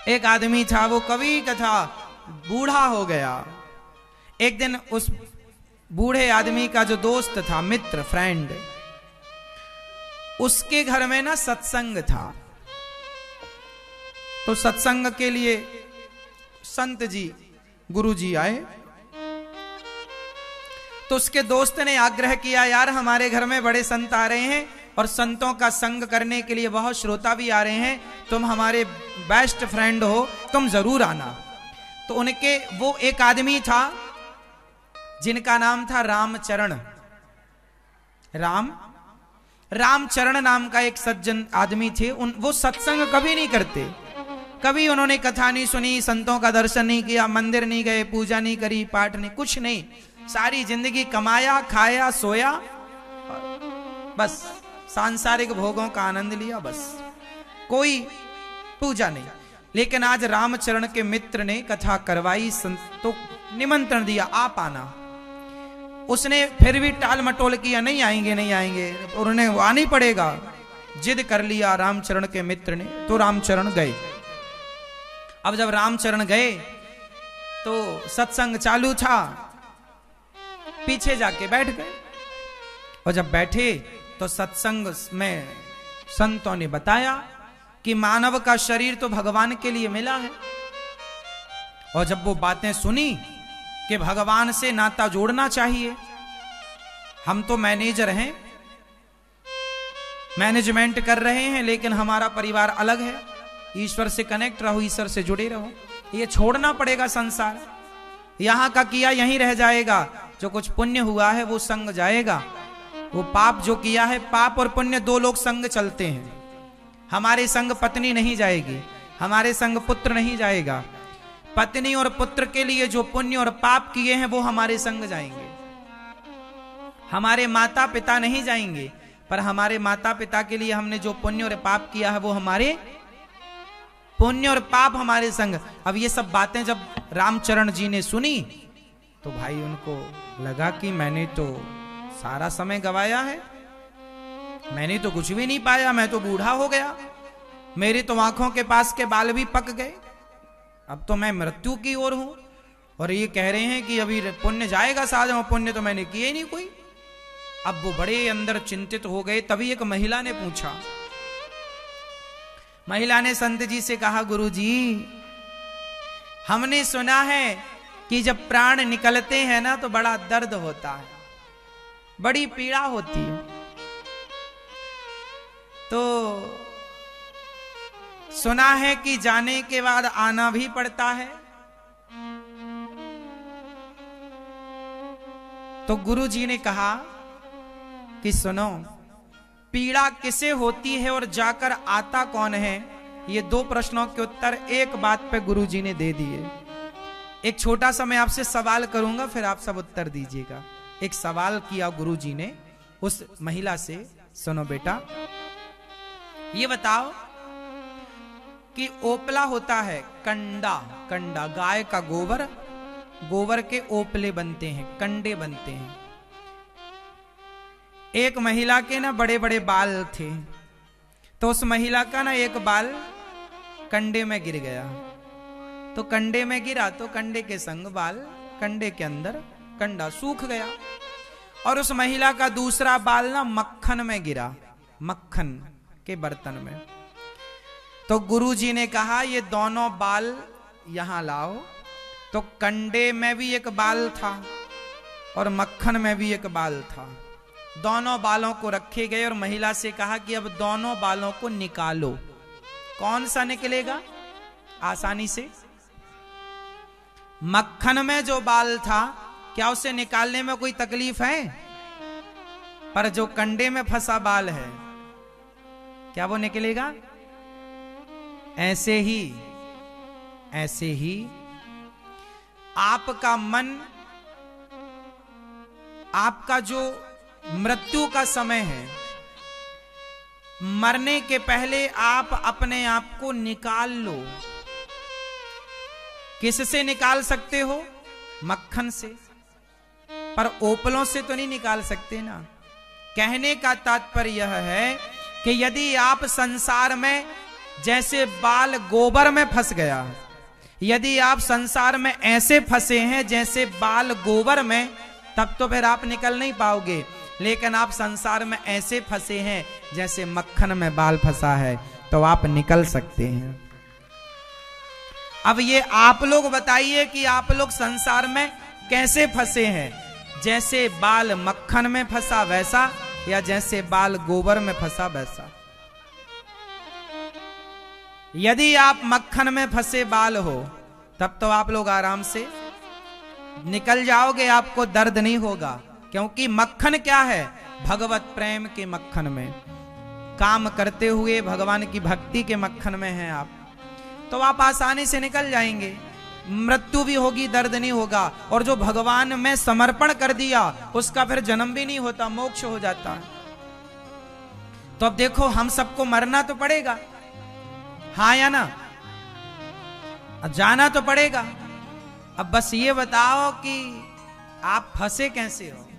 एक आदमी था, वो कवि कथा बूढ़ा हो गया। एक दिन उस बूढ़े आदमी का जो दोस्त था, मित्र, फ्रेंड, उसके घर में ना सत्संग था। तो सत्संग के लिए संत जी, गुरु जी आए। तो उसके दोस्त ने आग्रह किया, यार हमारे घर में बड़े संत आ रहे हैं और संतों का संग करने के लिए बहुत श्रोता भी आ रहे हैं, तुम हमारे बेस्ट फ्रेंड हो, तुम जरूर आना। तो उनके वो एक आदमी था जिनका नाम था रामचरण। रामचरण नाम का एक सज्जन आदमी थे। वो सत्संग कभी नहीं करते, कभी उन्होंने कथा नहीं सुनी, संतों का दर्शन नहीं किया, मंदिर नहीं गए, पूजा नहीं करी, पाठ नहीं, कुछ नहीं। सारी जिंदगी कमाया, खाया, सोया, बस सांसारिक भोगों का आनंद लिया, बस कोई पूजा नहीं। लेकिन आज रामचरण के मित्र ने कथा करवाई, संतों निमंत्रण दिया, आप आना। उसने फिर भी टाल मटोल किया, नहीं आएंगे नहीं आएंगे, और उन्हें आना ही पड़ेगा। जिद कर लिया रामचरण के मित्र ने, तो रामचरण गए। अब जब रामचरण गए तो सत्संग चालू था, पीछे जाके बैठ गए। और जब बैठे तो सत्संग में संतों ने बताया कि मानव का शरीर तो भगवान के लिए मिला है। और जब वो बातें सुनी कि भगवान से नाता जोड़ना चाहिए, हम तो मैनेजर हैं, मैनेजमेंट कर रहे हैं, लेकिन हमारा परिवार अलग है, ईश्वर से कनेक्ट रहो, ईश्वर से जुड़े रहो, ये छोड़ना पड़ेगा संसार, यहां का किया यहीं रह जाएगा, जो कुछ पुण्य हुआ है वो संग जाएगा, वो पाप जो किया है, पाप और पुण्य दो लोग संग चलते हैं। हमारे संग पत्नी नहीं जाएगी, हमारे संग पुत्र नहीं जाएगा, पत्नी और पुत्र के लिए जो पुण्य और पाप किए हैं वो हमारे संग जाएंगे। हमारे माता पिता नहीं जाएंगे, पर हमारे माता पिता के लिए हमने जो पुण्य और पाप किया है वो हमारे पुण्य और पाप हमारे संग। अब ये सब बातें जब रामचरण जी ने सुनी तो भाई उनको लगा कि मैंने तो सारा समय गवाया है, मैंने तो कुछ भी नहीं पाया, मैं तो बूढ़ा हो गया, मेरी तो आंखों के पास के बाल भी पक गए, अब तो मैं मृत्यु की ओर हूं, और ये कह रहे हैं कि अभी पुण्य जाएगा साथ में, पुण्य तो मैंने किए ही नहीं कोई। अब वो बड़े अंदर चिंतित हो गए। तभी एक महिला ने पूछा, महिला ने संत जी से कहा, गुरु जी हमने सुना है कि जब प्राण निकलते हैं ना तो बड़ा दर्द होता है, बड़ी पीड़ा होती है, तो सुना है कि जाने के बाद आना भी पड़ता है। तो गुरु जी ने कहा कि सुनो, पीड़ा किसे होती है और जाकर आता कौन है, ये दो प्रश्नों के उत्तर एक बात पे गुरु जी ने दे दिए। एक छोटा सा मैं आपसे सवाल करूंगा, फिर आप सब उत्तर दीजिएगा। एक सवाल किया गुरु जी ने उस महिला से, सुनो बेटा, ये बताओ कि ओपला होता है, कंडा, कंडा गाय का गोबर, गोबर के ओपले बनते हैं, कंडे बनते हैं। एक महिला के ना बड़े बड़े बाल थे, तो उस महिला का ना एक बाल कंडे में गिर गया। तो कंडे में गिरा तो कंडे के संग बाल, कंडे के अंदर कंडा सूख गया। और उस महिला का दूसरा बाल ना मक्खन में गिरा, मक्खन के बर्तन में। तो गुरु जी ने कहा, ये दोनों बाल यहां लाओ। तो कंडे में भी एक बाल था और मक्खन में भी एक बाल था। दोनों बालों को रखे गए और महिला से कहा कि अब दोनों बालों को निकालो। कौन सा निकलेगा आसानी से? मक्खन में जो बाल था, क्या उसे निकालने में कोई तकलीफ है? पर जो कंडे में फंसा बाल है, क्या वो निकलेगा? ऐसे ही आपका मन, आपका जो मृत्यु का समय है, मरने के पहले आप अपने आप को निकाल लो। किससे निकाल सकते हो? मक्खन से, पर ओपलों से तो नहीं निकाल सकते ना। कहने का तात्पर्य यह है कि यदि आप संसार में जैसे बाल गोबर में फंस गया। यदि आप संसार में ऐसे फंसे हैं जैसे बाल गोबर में, तब तो फिर आप निकल नहीं पाओगे। लेकिन आप संसार में ऐसे फंसे हैं जैसे मक्खन में बाल फंसा है, तो आप निकल सकते हैं। अब ये आप लोग बताइए कि आप लोग संसार में कैसे फंसे हैं, जैसे बाल मक्खन में फंसा वैसा, या जैसे बाल गोबर में फंसा वैसा। यदि आप मक्खन में फंसे बाल हो, तब तो आप लोग आराम से निकल जाओगे, आपको दर्द नहीं होगा। क्योंकि मक्खन क्या है? भगवत प्रेम के मक्खन में, काम करते हुए भगवान की भक्ति के मक्खन में हैं आप, तो आप आसानी से निकल जाएंगे। मृत्यु भी होगी, दर्द नहीं होगा। और जो भगवान में समर्पण कर दिया उसका फिर जन्म भी नहीं होता, मोक्ष हो जाता है। तो अब देखो, हम सबको मरना तो पड़ेगा, हाँ या ना? जाना तो पड़ेगा। अब बस ये बताओ कि आप फंसे कैसे हो।